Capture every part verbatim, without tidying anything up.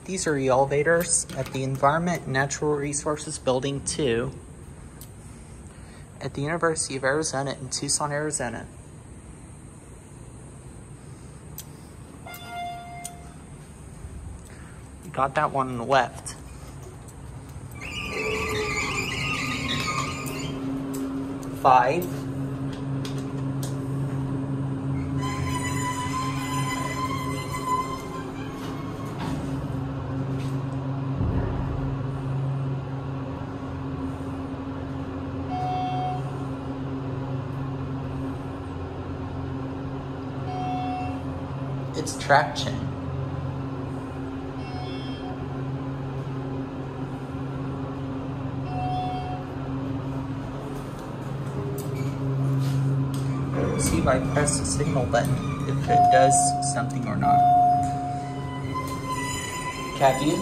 These are the elevators at the Environment and Natural Resources Building two at the University of Arizona in Tucson, Arizona. We got that one on the left. Five. It's traction. See if I press the signal button if it does something or not. Cab view.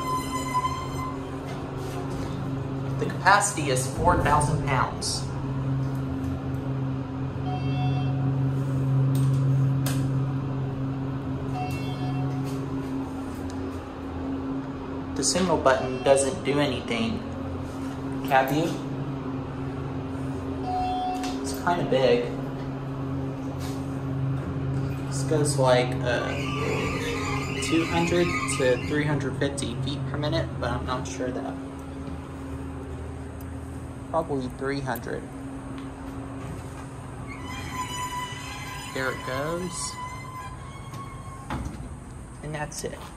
The capacity is four thousand pounds. The signal button doesn't do anything. Cab view. It's kind of big. This goes like uh, two hundred to three hundred fifty feet per minute, but I'm not sure that. Probably three hundred. There it goes. And that's it.